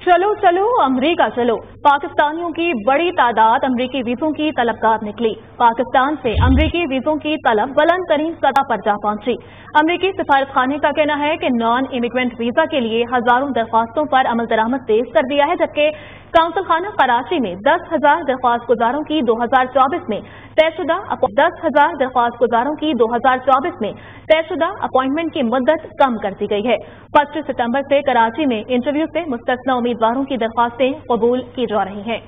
चलो चलो अमरीका चलो, पाकिस्तानियों की बड़ी तादाद अमरीकी वीजों की तलबगार निकली। पाकिस्तान से अमरीकी वीजों की तलब बुलंद तरीन सतह पर जा पहुंची। अमरीकी सिफारतखाने का कहना है कि नॉन इमिग्रेंट वीजा के लिए हजारों दरख्वास्तों पर अमल दरामद तेज कर दिया है, जबकि काउंसिल खाना कराची में 10,000 दरख्वास्त गुजारों की 2024 में तयशुदा 10,000 दरख्वास्त गुजारों की 2024 में तयशुदा अपॉइंटमेंट की मुद्दत कम कर दी गई है। 25 सितंबर से कराची में इंटरव्यू से मुस्तस्ना उम्मीदवारों की दरख्वास्तें कबूल की जा रही हैं।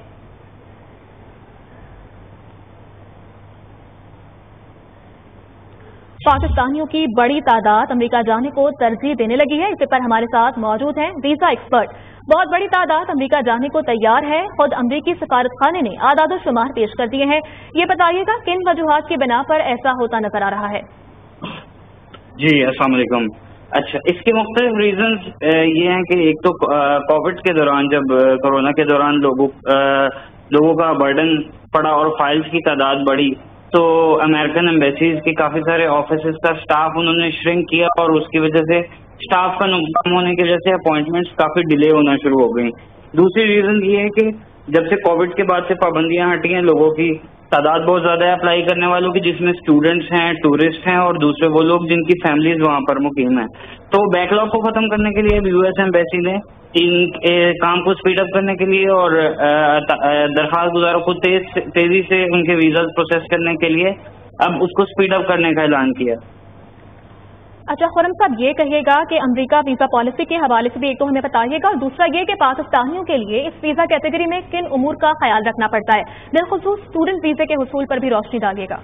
पाकिस्तानियों की बड़ी तादाद अमेरिका जाने को तरजीह देने लगी है। इस पर हमारे साथ मौजूद हैं वीजा एक्सपर्ट। बहुत बड़ी तादाद अमेरिका जाने को तैयार है। खुद अमरीकी सफारतखाने ने आदाद शुमार पेश कर दिए हैं। ये बताइएगा किन वजूहात की बिना पर ऐसा होता नजर आ रहा है? जी अस्सलाम वालेकुम। अच्छा, इसके मुख्तलिफ रीजंस ये हैं कि एक तो कोविड के दौरान, जब कोरोना के दौरान लोगों का बर्डन पड़ा और फाइल्स की तादाद बढ़ी, तो अमेरिकन एम्बेसीज के काफी सारे ऑफिसेज का स्टाफ उन्होंने श्रिंक किया और उसकी वजह से स्टाफ का नुकसान होने की वजह से अपॉइंटमेंट्स काफी डिले होना शुरू हो गई। दूसरी रीजन ये है कि जब से कोविड के बाद से पाबंदियां हटी हैं, लोगों की तादाद बहुत ज्यादा है अप्लाई करने वालों की, जिसमें स्टूडेंट्स हैं, टूरिस्ट हैं और दूसरे वो लोग जिनकी फैमिलीज वहां पर मुकीम है। तो बैकलॉग को खत्म करने के लिए यूएस एम्बेसी ने काम को स्पीड अप करने के लिए और दरखास्त गुजारों को तेजी से उनके वीजा प्रोसेस करने के लिए अब उसको स्पीड अप करने का ऐलान किया। अच्छा खुरम साहब, ये कहिएगा कि अमेरिका वीजा पॉलिसी के हवाले से भी एक तो हमें बताइएगा, और दूसरा ये कि पाकिस्तानियों के लिए इस वीजा कैटेगरी में किन उमूर का ख्याल रखना पड़ता है, बिलखुसूस स्टूडेंट वीजे के हुसूल पर भी रोशनी डालिएगा।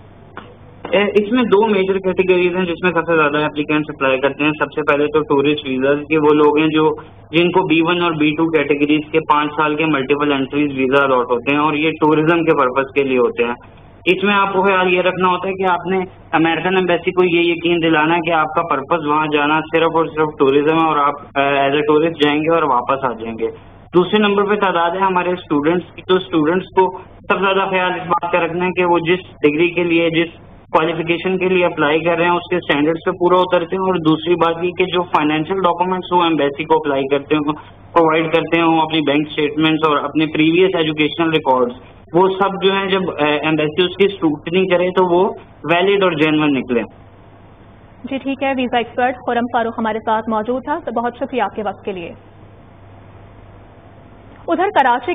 इसमें दो मेजर कैटेगरीज हैं जिसमें सबसे ज्यादा एप्लीकेंट्स अप्लाई करते हैं। सबसे पहले तो टूरिस्ट वीजाज के वो लोग हैं जिनको B1 और B2 कैटेगरीज के 5 साल के मल्टीपल एंट्रीज वीजा अलॉट होते हैं और ये टूरिज्म के पर्पज के लिए होते हैं। इसमें आपको ख्याल ये रखना होता है कि आपने अमेरिकन एम्बेसी को ये यकीन दिलाना है कि आपका पर्पज वहाँ जाना सिर्फ और सिर्फ टूरिज्म है और आप एज ए टूरिस्ट जाएंगे और वापस आ जाएंगे। दूसरे नंबर पे तादाद है हमारे स्टूडेंट्स की। तो स्टूडेंट्स को सबसे ज्यादा ख्याल इस बात का रखना है कि वो जिस डिग्री के लिए, जिस क्वालिफिकेशन के लिए अप्लाई कर रहे हैं उसके स्टैंडर्ड्स पे पूरा उतरते हैं। और दूसरी बात ये कि जो फाइनेंशियल डॉक्यूमेंट्स वो एम्बेसी को अप्लाई करते हो, प्रोवाइड करते हो, अपनी बैंक स्टेटमेंट्स और अपने प्रीवियस एजुकेशनल रिकॉर्ड्स, वो सब जो है जब एम्बेसी उसकी स्क्रूटनी करे तो वो वैलिड और जेन्युइन निकले। जी ठीक है, वीजा एक्सपर्ट खुरम फारूक हमारे साथ मौजूद था, तो बहुत शुक्रिया आपके वक्त के लिए। उधर कराची